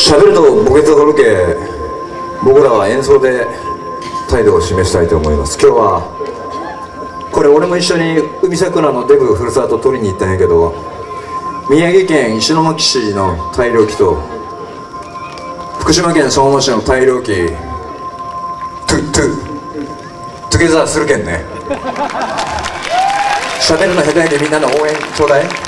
喋るとボケとるけ、僕らは演奏で態度を示したいと思います。今日はこれ俺も一緒に海桜のデブふるさと取りに行ったんやけど、宮城県石巻市の大漁旗と福島県相馬市の大漁旗トゥゲザーするけんね。喋るの下手やけんみんなの応援ちょうだい。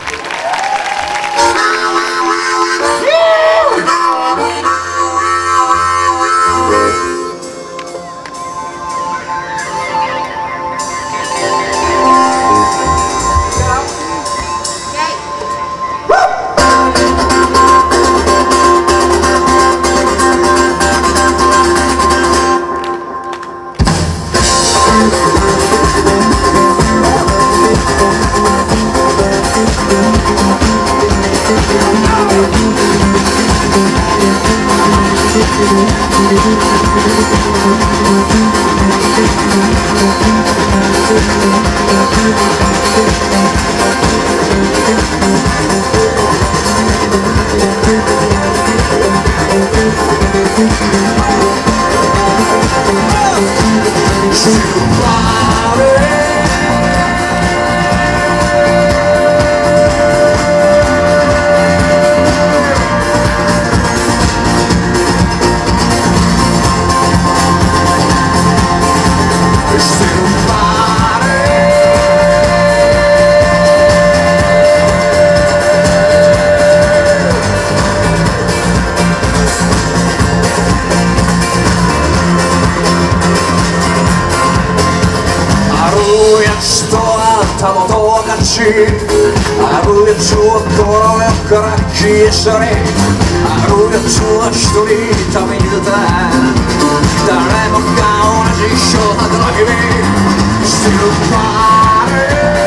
あるやつはこの世から消え去り、あるやつは一人旅に出た。誰もが同じ漂白の日々 Still party。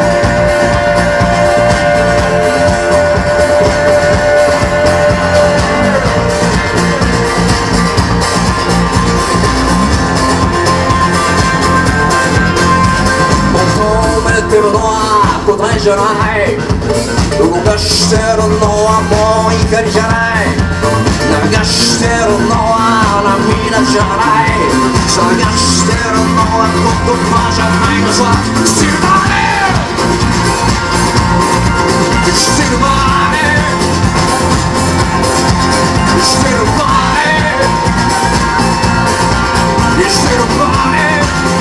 求めてるのは答えじゃない、動かしてるのはもう怒りじゃない、流してるのは涙じゃない、探してるのは言葉じゃないのさ。 Still money Still money Still money Still money。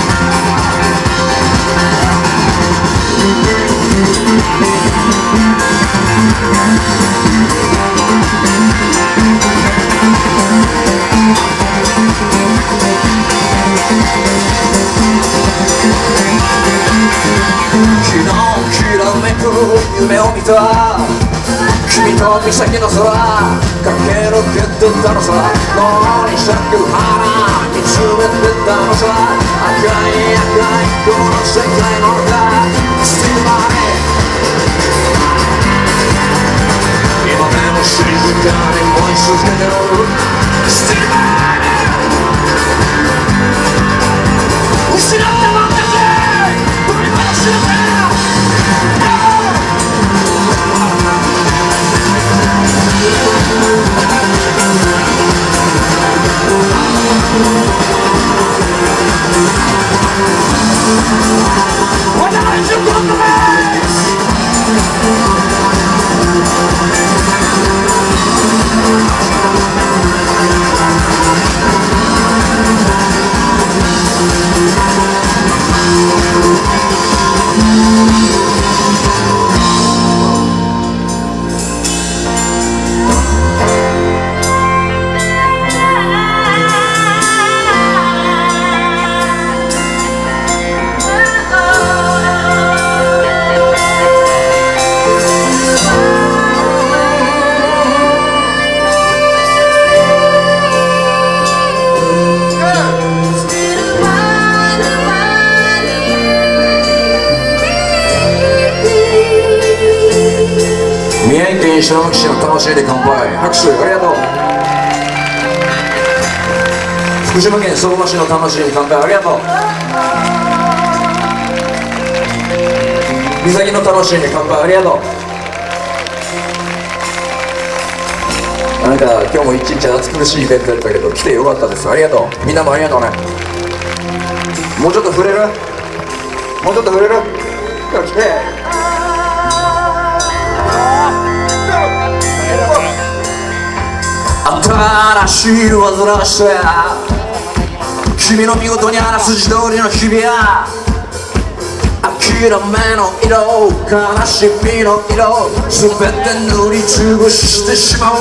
昨日きらめく夢を見た、君と岬の空駆け抜けてたのさ。野に咲く花見つめてたのさ。赤いこの世界の中 Still money。 今でも静かに燃え続けてる Still money。 失ったもんだぜ取り戻しなさい。宮城県石巻市の楽しいで乾杯。拍手ありがとう。福島県相馬市の楽しいで乾杯。ありがとう。三崎の楽しいで乾杯。ありがとう。 なんか今日も一日暑苦しいイベントやったけど来てよかったです。ありがとう。みんなもありがとうね。もうちょっと触れる？もうちょっと触れる？来て。新しい煩わして君の見事にあらすじ通りの日々や諦めの色悲しみの色全て塗りつぶしてしまう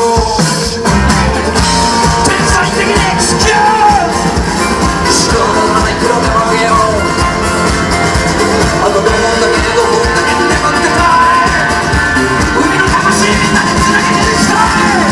天才的なエクスキュー白のない黒でもげようあと5分だけ5分だけ粘ってたい海の魂みんなでつなげていきたい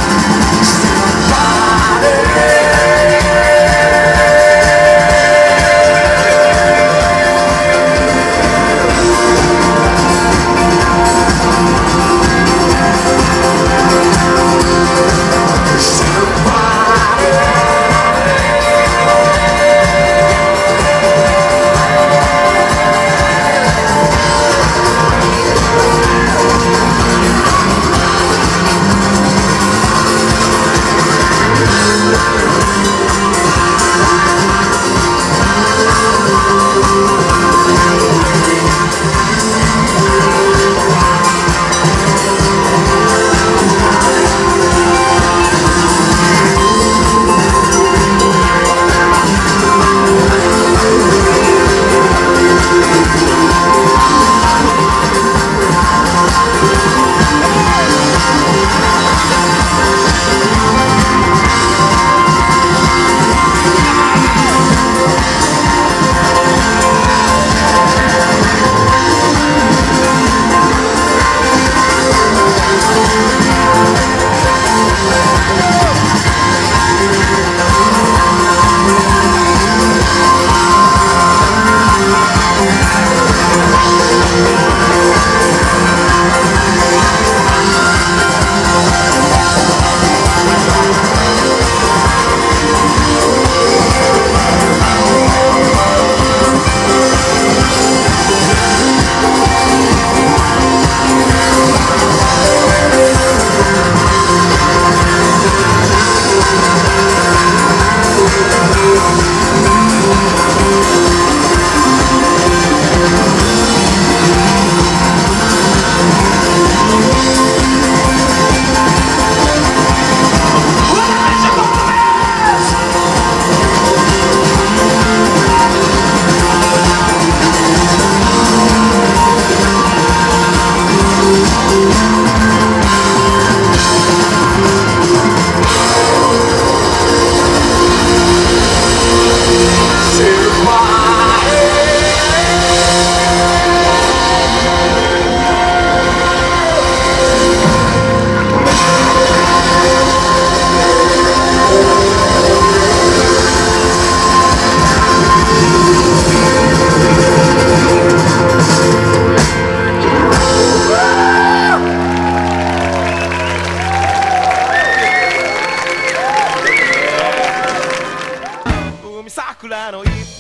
桜の一